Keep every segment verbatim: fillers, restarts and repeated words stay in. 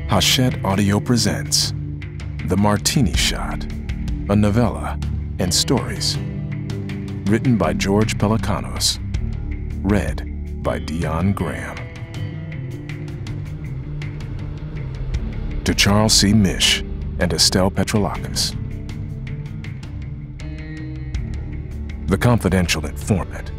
Hachette Audio presents The Martini Shot, a novella and stories. Written by George Pelecanos. Read by Dion Graham. To Charles C. Mish and Estelle Petrolakis. The Confidential Informant.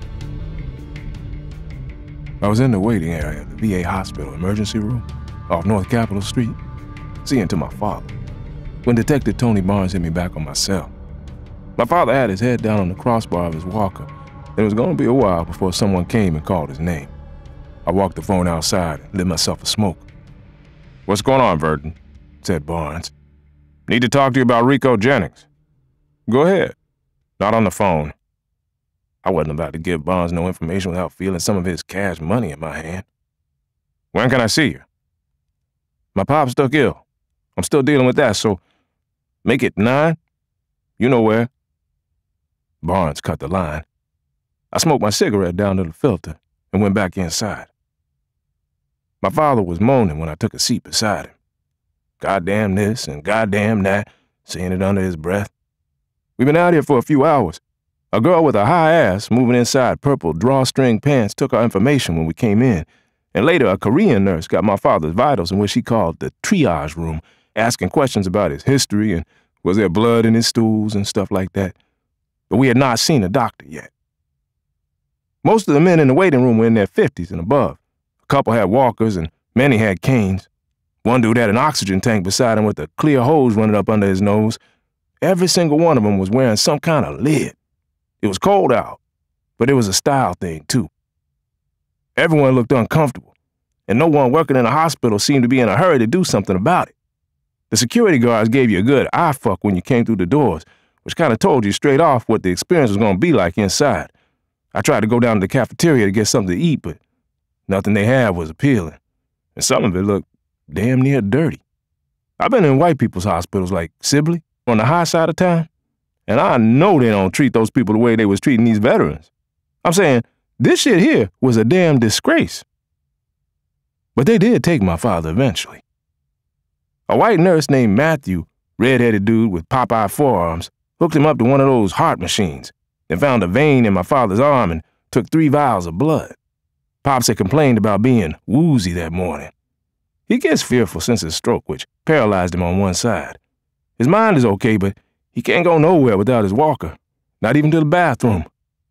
I was in the waiting area of the V A hospital emergency room off North Capitol Street, seeing to my father, when Detective Tony Barnes hit me back on my cell. My father had his head down on the crossbar of his walker, and it was going to be a while before someone came and called his name. I walked the phone outside and lit myself a smoke. "What's going on, Verdon?" said Barnes. "Need to talk to you about Rico Jennings." "Go ahead." "Not on the phone." I wasn't about to give Barnes no information without feeling some of his cash money in my hand. "When can I see you?" "My pop's stuck ill. I'm still dealing with that, so make it nine. You know where." Barnes cut the line. I smoked my cigarette down to the filter and went back inside. My father was moaning when I took a seat beside him. Goddamn this and goddamn that, saying it under his breath. "We've been out here for a few hours. A girl with a high ass moving inside purple drawstring pants took our information when we came in, and later a Korean nurse got my father's vitals in what she called the triage room, asking questions about his history and was there blood in his stools and stuff like that. But we had not seen a doctor yet. Most of the men in the waiting room were in their fifties and above. A couple had walkers and many had canes. One dude had an oxygen tank beside him with a clear hose running up under his nose. Every single one of them was wearing some kind of lid. It was cold out, but it was a style thing, too. Everyone looked uncomfortable, and no one working in the hospital seemed to be in a hurry to do something about it. The security guards gave you a good eye fuck when you came through the doors, which kind of told you straight off what the experience was going to be like inside. I tried to go down to the cafeteria to get something to eat, but nothing they had was appealing, and some of it looked damn near dirty. I've been in white people's hospitals like Sibley, on the high side of town, and I know they don't treat those people the way they was treating these veterans. I'm saying, this shit here was a damn disgrace. But they did take my father eventually. A white nurse named Matthew, red-headed dude with Popeye forearms, hooked him up to one of those heart machines and found a vein in my father's arm and took three vials of blood. Pops had complained about being woozy that morning. He gets fearful since his stroke, which paralyzed him on one side. His mind is okay, but he can't go nowhere without his walker, not even to the bathroom.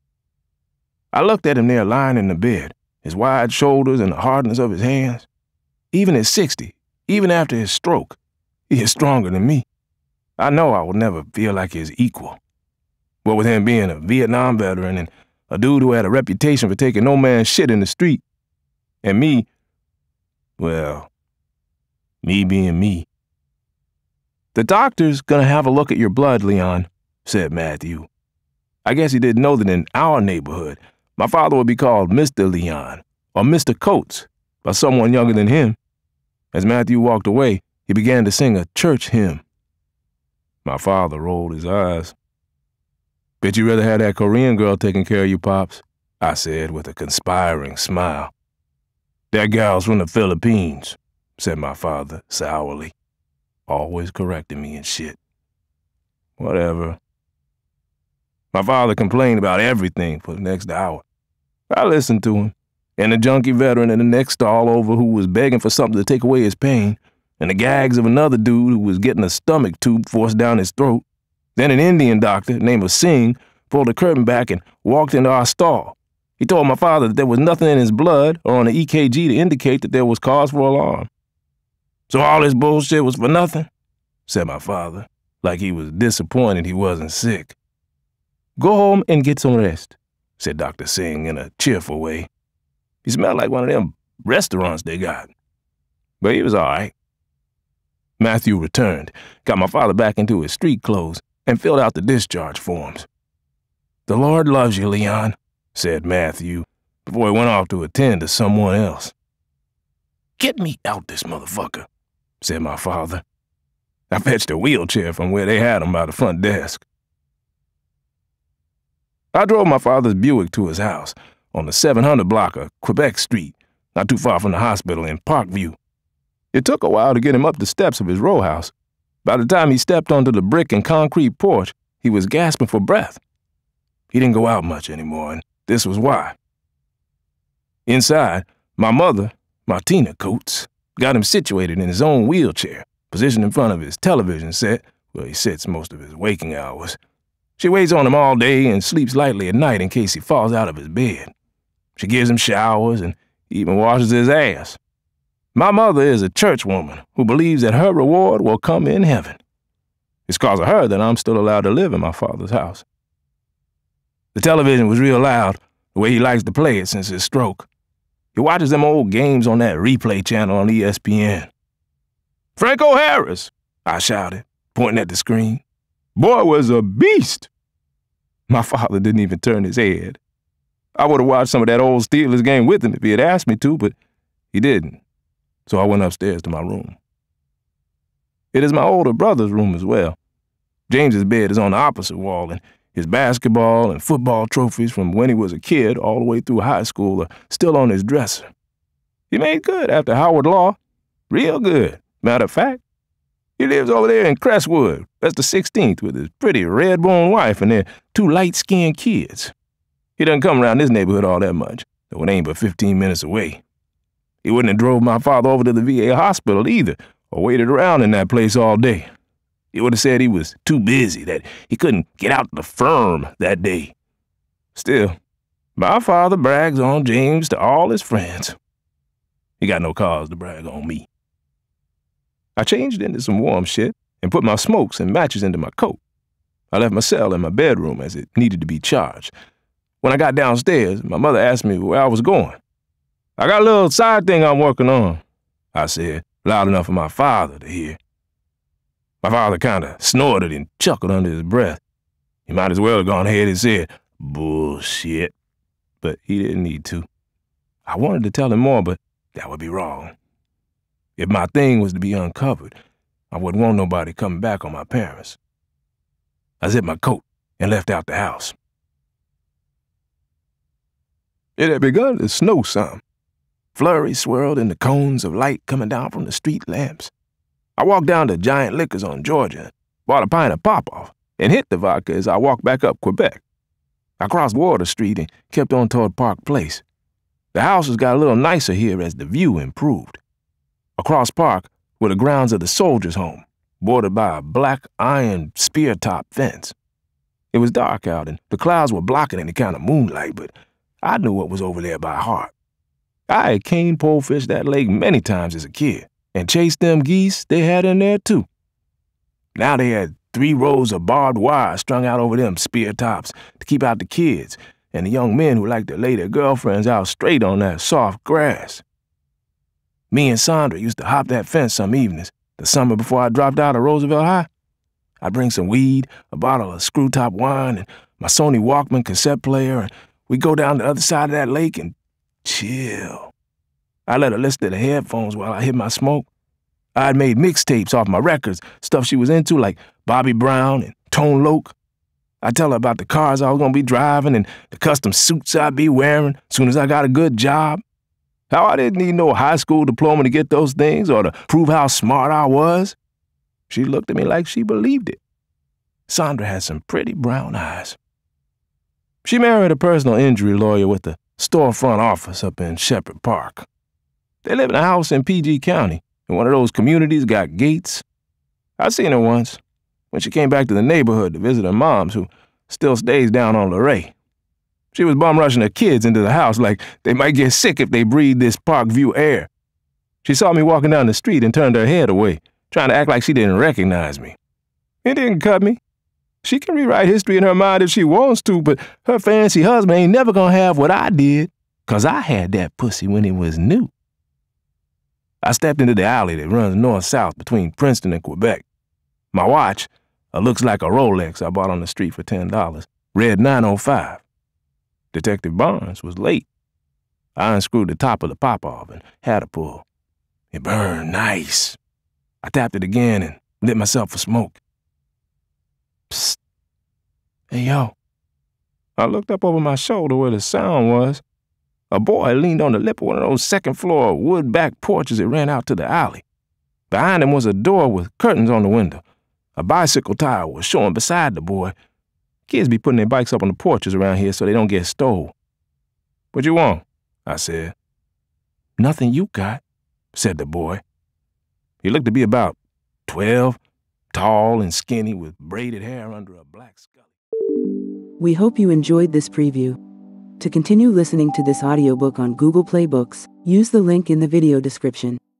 I looked at him there lying in the bed, his wide shoulders and the hardness of his hands. Even at sixty, even after his stroke, he is stronger than me. I know I will never feel like his equal. What with him being a Vietnam veteran and a dude who had a reputation for taking no man's shit in the street, and me, well, me being me. "The doctor's gonna have a look at your blood, Leon," said Matthew. I guess he didn't know that in our neighborhood, my father would be called Mister Leon or Mister Coates by someone younger than him. As Matthew walked away, he began to sing a church hymn. My father rolled his eyes. "Bet you'd rather have that Korean girl taking care of you, Pops," I said with a conspiring smile. "That gal's from the Philippines," said my father sourly. Always correcting me and shit. Whatever. My father complained about everything for the next hour. I listened to him, and the junkie veteran in the next stall over who was begging for something to take away his pain, and the gags of another dude who was getting a stomach tube forced down his throat. Then an Indian doctor named Singh pulled the curtain back and walked into our stall. He told my father that there was nothing in his blood or on the E K G to indicate that there was cause for alarm. "So all this bullshit was for nothing?" said my father, like he was disappointed he wasn't sick. "Go home and get some rest," said Doctor Singh in a cheerful way. He smelled like one of them restaurants they got. But he was all right. Matthew returned, got my father back into his street clothes, and filled out the discharge forms. "The Lord loves you, Leon," said Matthew, before he went off to attend to someone else. "Get me out this motherfucker," said my father. I fetched a wheelchair from where they had him by the front desk. I drove my father's Buick to his house on the seven hundred block of Quebec Street, not too far from the hospital in Parkview. It took a while to get him up the steps of his row house. By the time he stepped onto the brick and concrete porch, he was gasping for breath. He didn't go out much anymore, and this was why. Inside, my mother, Martini Coates, got him situated in his own wheelchair, positioned in front of his television set, where he sits most of his waking hours. She waits on him all day and sleeps lightly at night in case he falls out of his bed. She gives him showers and even washes his ass. My mother is a churchwoman who believes that her reward will come in heaven. It's because of her that I'm still allowed to live in my father's house. The television was real loud, the way he likes to play it since his stroke. He watches them old games on that replay channel on E S P N. "Franco Harris!" I shouted, pointing at the screen. "Boy was a beast!" My father didn't even turn his head. I would have watched some of that old Steelers game with him if he had asked me to, but he didn't. So I went upstairs to my room. It is my older brother's room as well. James's bed is on the opposite wall, and his basketball and football trophies from when he was a kid all the way through high school are still on his dresser. He made good after Howard Law. Real good, matter of fact. He lives over there in Crestwood, that's the sixteenth, with his pretty red-bone wife and their two light-skinned kids. He doesn't come around this neighborhood all that much, though it ain't but fifteen minutes away. He wouldn't have drove my father over to the V A hospital either, or waited around in that place all day. He would have said he was too busy, that he couldn't get out to the firm that day. Still, my father brags on James to all his friends. He got no cause to brag on me. I changed into some warm shit and put my smokes and matches into my coat. I left my cell in my bedroom as it needed to be charged. When I got downstairs, my mother asked me where I was going. "I got a little side thing I'm working on," I said, loud enough for my father to hear. My father kinda snorted and chuckled under his breath. He might as well have gone ahead and said, "Bullshit," but he didn't need to. I wanted to tell him more, but that would be wrong. If my thing was to be uncovered, I wouldn't want nobody coming back on my parents. I zipped my coat and left out the house. It had begun to snow some. Flurries swirled in the cones of light coming down from the street lamps. I walked down to Giant Liquors on Georgia, bought a pint of pop-off, and hit the vodka as I walked back up Quebec. I crossed Water Street and kept on toward Park Place. The houses got a little nicer here as the view improved. Across Park were the grounds of the Soldiers' Home, bordered by a black iron spear-top fence. It was dark out, and the clouds were blocking any kind of moonlight, but I knew what was over there by heart. I had cane pole fished that lake many times as a kid, and chased them geese they had in there too. Now they had three rows of barbed wire strung out over them spear tops to keep out the kids and the young men who liked to lay their girlfriends out straight on that soft grass. Me and Sandra used to hop that fence some evenings, the summer before I dropped out of Roosevelt High. I'd bring some weed, a bottle of screw-top wine, and my Sony Walkman cassette player, and we'd go down the other side of that lake and chill. I let her listen to the headphones while I hit my smoke. I had made mixtapes off my records, stuff she was into like Bobby Brown and Tone Loc. I'd tell her about the cars I was going to be driving and the custom suits I'd be wearing soon as I got a good job. How I didn't need no high school diploma to get those things or to prove how smart I was. She looked at me like she believed it. Sandra had some pretty brown eyes. She married a personal injury lawyer with a storefront office up in Shepherd Park. They live in a house in P G County, in one of those communities got gates. I seen her once, when she came back to the neighborhood to visit her moms, who still stays down on Luray. She was bum-rushing her kids into the house like they might get sick if they breathed this Park View air. She saw me walking down the street and turned her head away, trying to act like she didn't recognize me. It didn't cut me. She can rewrite history in her mind if she wants to, but her fancy husband ain't never gonna have what I did, 'cause I had that pussy when it was new. I stepped into the alley that runs north-south between Princeton and Quebec. My watch, a looks like a Rolex I bought on the street for ten dollars, read nine oh five. Detective Barnes was late. I unscrewed the top of the pop-off and had a pull. It burned nice. I tapped it again and lit myself a smoke. Psst. Hey, yo. I looked up over my shoulder where the sound was. A boy leaned on the lip of one of those second-floor wood-back porches that ran out to the alley. Behind him was a door with curtains on the window. A bicycle tire was showing beside the boy. Kids be putting their bikes up on the porches around here so they don't get stole. "What you want?" I said. "Nothing you got," said the boy. He looked to be about twelve, tall and skinny with braided hair under a black scully. We hope you enjoyed this preview. To continue listening to this audiobook on Google Play Books, use the link in the video description.